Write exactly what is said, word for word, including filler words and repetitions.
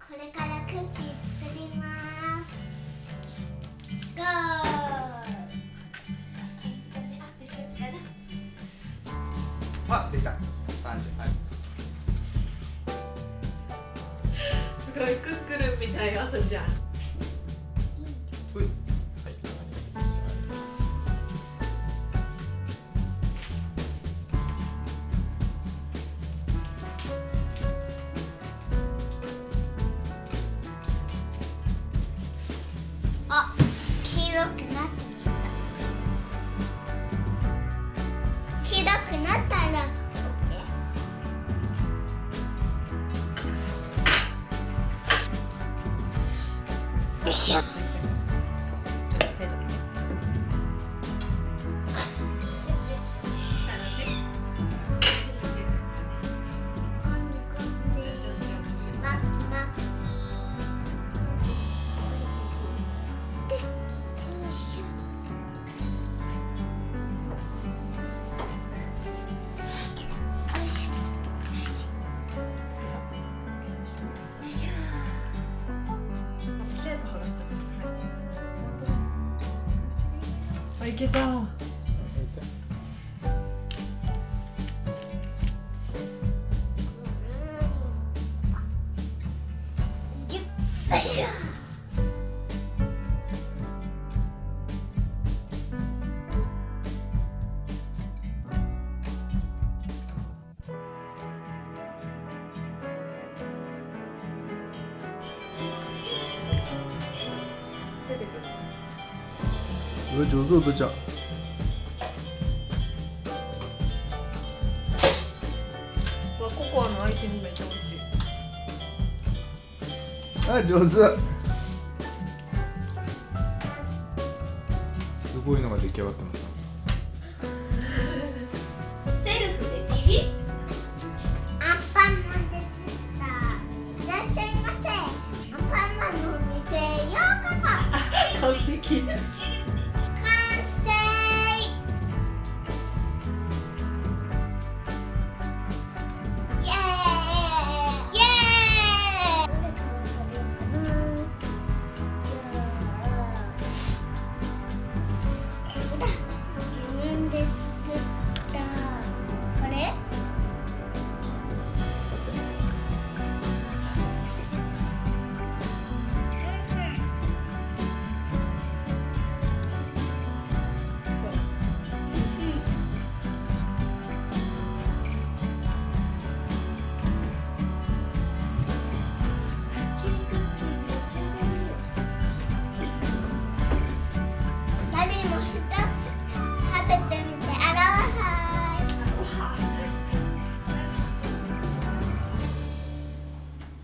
これからクッキー作ります。ゴー。 あ、出た。三十。はい。 すごいクックルンみたい、あとじゃん。 うい。はい。 あ、黄色くなってきた。黄色くなったら OK。よいしょ。 あ、いけた。出てくる。 うわ、上手、お父ちゃん。 わ、ココアのアイシングめっちゃ美味しい。 あ、上手。すごいのが出来上がってます。 セルフでビビ。アンパンマンでした。いらっしゃいませ。アンパンマンのお店へようこそ。 完璧。